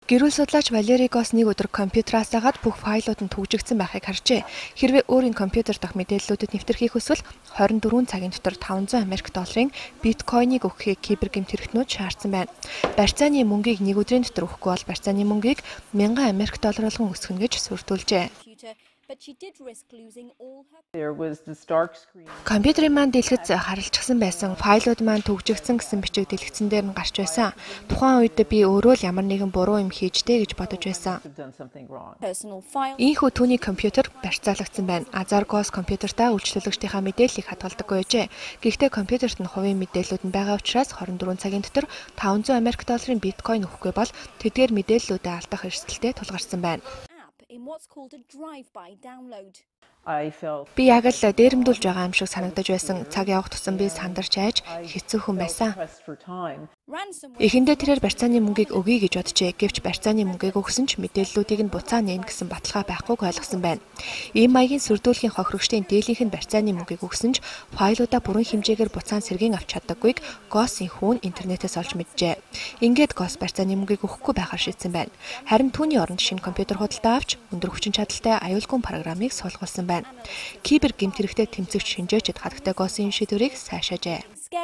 Гэрүүл судлаач Валери Гос нэг өдөр компьютераас дагаад бүх файлууд нь түгжигдсэн байхыг харжээ. Хэрвээ өөрийн компьютер дахь мэдээллүүдэд нэвтэрхийг хүсвэл 24 цагийн дотор $500 биткойныг өгөхийг кибергэмт хэрэгтнүүд шаардсан байна. Барьцааны мөнгийг нэг өдрийн дотор өгөхгүй бол барьцааны мөнгийг $1000 болгон өсгөнө гэж сүрдүүлжээ. Компьютерын маань дэлгэц харалчсан байсан файлууд маань түгжигдсэн гэсэн бичиг дэлгэцэн дээр нь гарч байсан. Тухайн үед би өөрөө л ямар нэгэн буруу юм хийжтэй гэж бодож байсан. Ийхүү түүний компьютер барьцаалагдсан байна. Азаргос компьютертаа үйлчлүүлэгчдийнхаа мэдээллийг хадгалдаггүй байжээ. Гэхдээ компьютерт нь хувийн мэдээллүүд нь байгаа учраас 24 цагийн дотор $500 биткойн өгөхгүй бол тэдгээр мэдээллүүдээ алдах эрсдэлтэй тулгарсан байна. Би яг л дээрэмдүүлж байгаа юм шиг санагдаж байсан. Цаг явах тусам би сандарч айж хэцүү хүн байсан. Эхэндээ тэрээр барьцааны мөнгийг өгье гэж боджээ. Гэвч барьцааны мөнгийг өгсөн ч мэдээллүүдийг нь буцаа нээн гэсэн баталгаа байхгүйг ойлгосон байна. Ийм маягийн сүрдүүлгийн хохирогчдын дийлийнх нь барьцааны мөнгийг өгсөн ч файлуудаа бүрэн хэмжээгээр буцаан сэргийн авч чаддаггүйг Госийн хүн интернетээс олж мэджээ. Ингээд Гос барьцааны мөнгийг өгөхгүй байхаар шийдсэн байна. Харин түүний оронд шинэ компьютер худалдаа авч өндөр хүчин чадалтай аюулгүй программыг суулгуулсан байна. Кибер гэмт хэрэгтэй тэмцэгч шинжээчид хатагтай Госийн шийдвэрийг сайшаажээ.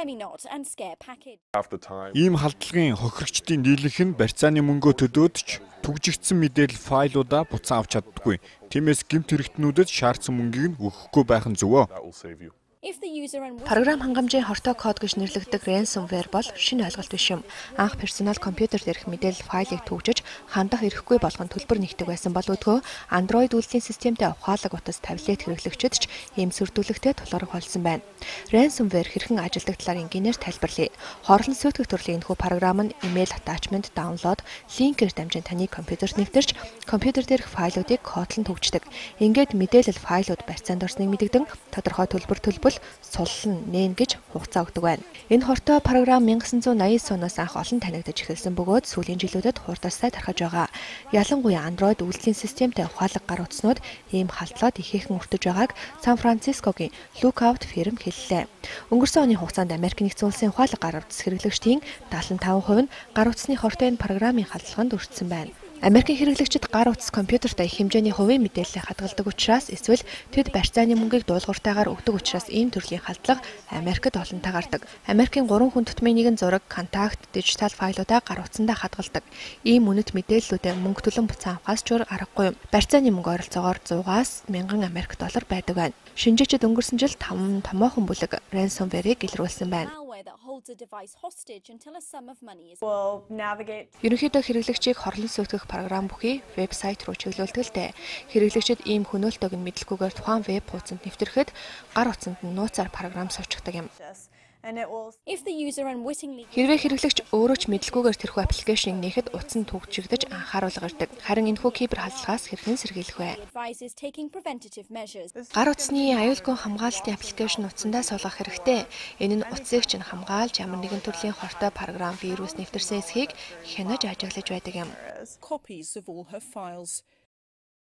Ийм халдлагын хохирогчдын дийлэнх нь барьцааны мөнгөө төдөөд ч түгжигдсэн мэдээлэл файлуудаа буцаан авч чаддаггүй. Тиймээс гэмт хэрэгтнүүдэд шаардсан мөнгийг нь өгөхгүй байх нь зөвөө. Програм хангамжийн хортой код гэж нэрлэгдэх ransomware бол шинэ ойлголт биш юм. Анх персонал компьютер дээрх мэдээлэл файлыг түгжиж хандах эрхгүй болгон төлбөр нэгдэг байсан бол өдгөө Android үйлдвэрлэлийн системтэй ухаалаг утас таблет хэрэглэгчид ч ийм сүрдүүлэгтэй тулгарх болсон байна. Ransomware хэрхэн ажилладаг талаар энгийнээр тайлбарлая. Хорлон сүйтгэх төрлийн энэхүү програм нь email attachment download линкээр дамжин таны компьютерт нэвтэрч компьютер дээрх файлуудыг кодлон түгждэг. Ингээд мэдээлэл файлууд барьцаанд орсныг мэдэгдэн тодорхой төлбөл суллан нээн гэж хугацаа өгдөг байна. Энэ хортой програм 1989 оноос анх олон танигдаж эхэлсэн бөгөөд сүүлийн жилүүдэд хурдастай тархаж байгаа. Ялангуяа Android үйлдвэрлэлийн системтэй ухаалаг гар утаснууд ийм халдлаад ихээхэн өртөж байгааг Сан Францискогийн Lookout фирм хэллээ. Өнгөрсөн оны хугацаанд Америк нэгдсэн улсын ухаалаг гар утас хэрэглэгчдийн 75% нь гар утасны хортой энэ програмын халдлаганд өртсөн байна. Америкийн хэрэглэгчид гар утас компьютертай их хэмжээний хувийн мэдээллийг хадгалдаг учраас эсвэл тэд барьцааны мөнгийг дуулууртайгаар өгдөг учраас ийм төрлийн халдлага Америкт олон тагаардаг. Америкийн 3 хүн тутмын нэгэн зураг, контакт, дижитал файлуудаа гар утсандаа хадгалдаг. Ийм үнэт мэдээллүүдээ мөнгө төлөн буцаан авахаас ч өөр аргагүй юм. Барьцааны мөнгө ойролцоогоор 100-аас 1000 Америк доллар байдаг байна. Шинжээчид өнгөрсөн жил 5 томоохон бүлэг ransomware-ийг илрүүлсэн байна. Ерөнхийдөө хэрэглэгчийг хорлон сүйтгэх програм бүхий вебсайт руу чиглүүлдэгтэй. Хэрэглэгчид ийм хөнөөлтөг нь мэдлэггүйгээр тухайн веб хуудсанд нэвтрэхэд гар утсанд нь нууцаар програм сувчдаг юм. Хэрвээ хэрэглэгч өөрөө ч мэдлэггүйгээр тэрхүү аппликейшнийг нээхэд утас нь түгжигдэж анхааруулга ирдэг. Харин энэхүү кибер халдлагаас хэрхэн сэргийлэх вэ? Гар утасны аюулгүй хамгаалалтын аппликейшн утсандаа суулгах хэрэгтэй. Энэ нь утсыг чинь хамгаалж ямар нэгэн төрлийн хортой програм, вирус нэвтэрсэн эсхийг хянаж ажиглаж байдаг юм.